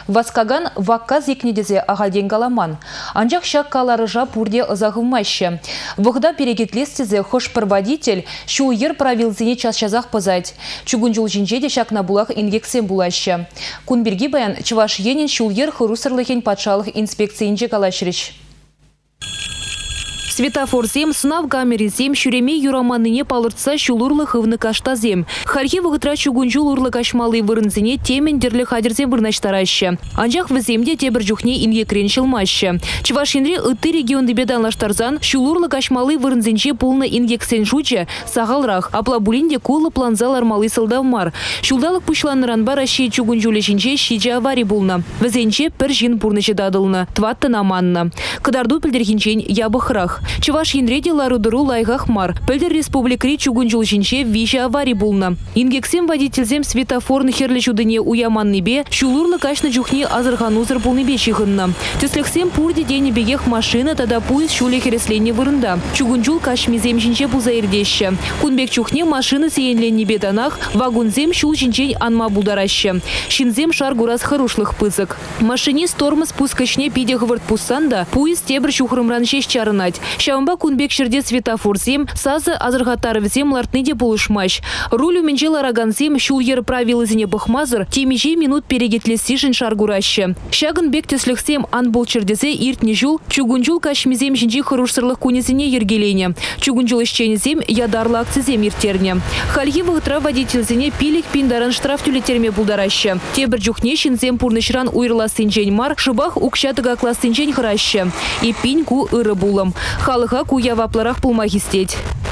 Васкаган вакказ екнедезе ағаден каламан. Анжақ шақ каларыжа пурде ызағымайшы. Вғда перекетлестезе хошпырводитель шу ер правилзіне час-чазақ пызать. Чугун жол жинжеде шақна булақ ингексен булашы. Кунберги баян чываш енен шу ер хырусырлыхен патшалық инспекциинже калашырыш. Светофор зем, снав камере зем, шуреме юраманыне палыртса шулурлы хывны кашта зем. Хархи вғытра чугунжул урлы кашмалы вырынзіне темен дерлі хадерзем вырнаштарашы. Анжақ віземде тебір жүхне ингекрен шылмашы. Чывашинре ытты регионды бедалаштарзан шулурлы кашмалы вырынзінче пулны ингексен жуче сағалрақ. Аплабулинде кулы планзал армалы сылдавмар. Шулдалық пушланыран бар аши чугунжулы жинче шиджа авари булна. Візенче пір жин пурнычы дадылны. Тватты наманны. Кыдарду пілдерхинчен ябықрах. Чываш енреде ларудыру лайгах мар. Пөлдер республикри чугунжул жинче виші авари булна. Ингексем водительзем светофорны херлі чудыне уяманныбе, шулурлы кашны жухне азырғанузыр булныбе чиғынна. Төслексем пурде дені бегех машина тада пуиз шуле хересленне вырында. Чугунжул кашмизем жинче бузайырдеші. Кунбек чухне машины сейенленнебе данах, вагунзем шул жинчен анма булдарашы. Шинзем шар гурас харушлых пызык. Машинист тормоз пускачне пиде гывырт пуссанда, пуиз тебір чухрымран шеш чарынать. Шавамба кунбек шерде светофор зем, сазы азырғаттары зем лартныде булышмаш. Рулю менжела раганзем шул ер правилызіне бұхмазыр, темеже минут перегетлесишін шаргуращы. Шагын бек төсліксем анбол чердезе иртне жул, чугунжул кашмизем жинжи харушсырлық кунезіне ергелене. Чугунжул ишченезем ядарлы акцизем иртерне. Хальги вғытра водительзіне пилік пиндаран штраф тюлетерме булдаращы. Тебір жүхне шинзем пурнышран уйрласын жен мар, шыбах укшатыға класын жен хыращы. И пинь ку ыры булым. Халыға куя вапларах пулмагистеть.